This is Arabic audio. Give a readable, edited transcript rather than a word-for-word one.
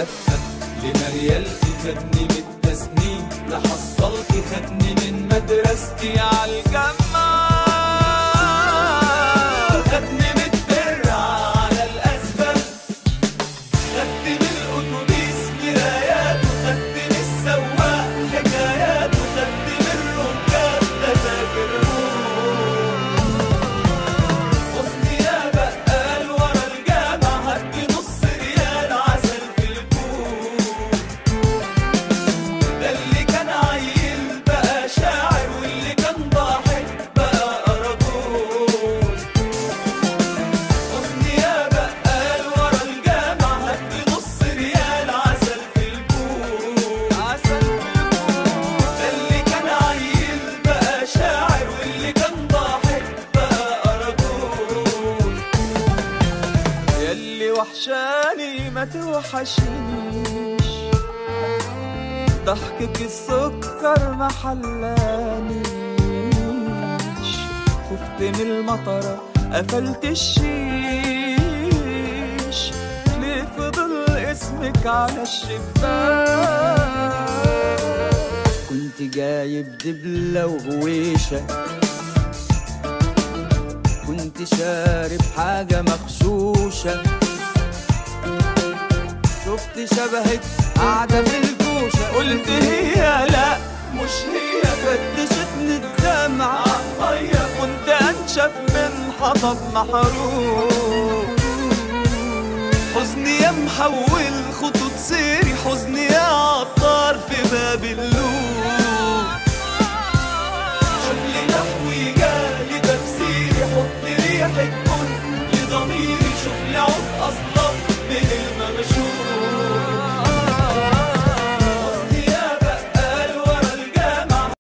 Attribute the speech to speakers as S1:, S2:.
S1: لفة لمريالتي خدني من التسنيم، لحصلتي خدني من مدرستي عالجامعة، خدني من الترعة على الأسفلت، خدت من الأتوبيس مرايات، وخدت من السواق حكايات، وخدت من الركاب تذاكر حزني يا بقال ورا الجامع، هدي نص ريال عسل في الكوب، ده اللي كان عيل بقى شاعر، واللي كان ضاحك بقى أراجوز. حزني يا بقال ورا الجامع، هدي نص ريال عسل في الكوب، عسل في الكوب، ده اللي كان عيل بقى شاعر، واللي كان ضاحك بقى أراجوز. ياللي وحشاني ما توحشنيش، ضحكك السكر ما حلانيش، خفت من المطرة قفلت الشيش، ليه فضل اسمك على الشباك، كنت جايب دبلة وهويشة، كنت شارب حاجة مغشوشة، شفت شبهك قاعدة في الكوشة، قلت هي لا مش هي، فتشتني الدمعة عالمية، كنت أنشف من حطب محروق. حزني يا محول خطوط سيري، حزني يا عطار في باب اللوم.